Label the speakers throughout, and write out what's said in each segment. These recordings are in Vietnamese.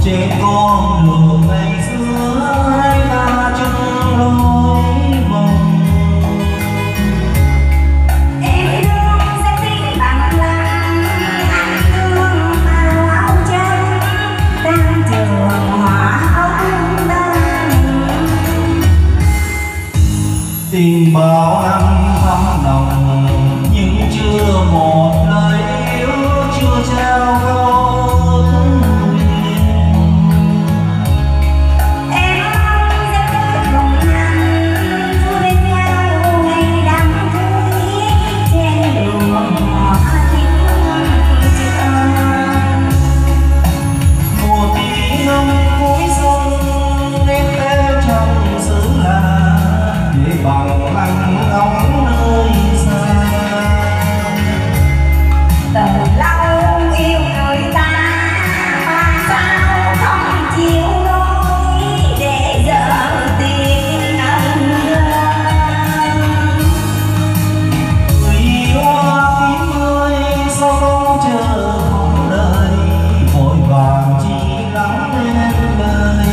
Speaker 1: trên con đường ngày xưa hai ta chung lối mong.
Speaker 2: Em thương sẽ tin bằng lăng, anh thương áo trắng đang trường hỏa ống đông.
Speaker 1: Tình bao năm thắm nồng nhưng chưa một lời yêu, chưa trao câu ước duyên.
Speaker 2: Em sẽ tới cùng anh vui bên nhau ngày đám cưới trên đường hoa thiên trường.
Speaker 1: Mùa tí năm cuối xuân em theo trong xứ lạ để bằng lăng ngóng nơi xa.
Speaker 2: Từ lâu yêu người ta mà sao không chịu nổi để giờ tìm ân đơn.
Speaker 1: Người hoa tím ơi sao không chờ không đợi, vội vàng chỉ lắng lên lời.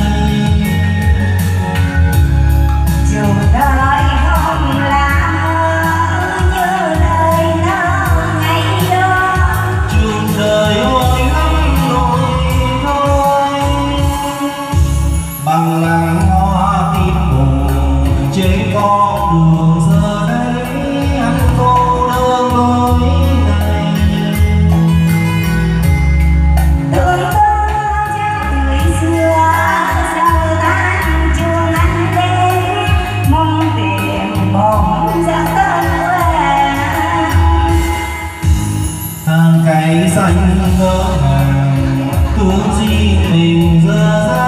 Speaker 2: Dù đời không là mơ như lời nó ngày đó.
Speaker 1: Trường đời ôi lắm nỗi thôi, bằng làng hoa tím buồn trên con đường giờ đây anh cô đơn lối này.
Speaker 2: Tưởng áo trắng người xưa giờ tan chuông anh đến, mong tìm bóng dáng tên quen.
Speaker 1: Hàng cây xanh ngỡ ngàng thương gì mình giờ ra